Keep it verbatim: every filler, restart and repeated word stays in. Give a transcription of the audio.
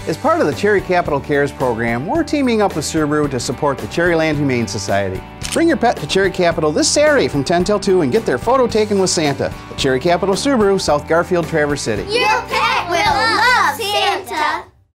As part of the Cherry Capital Cares program, we're teaming up with Subaru to support the Cherryland Humane Society. Bring your pet to Cherry Capital this Saturday from ten till two and get their photo taken with Santa at Cherry Capital Subaru, South Garfield, Traverse City. Your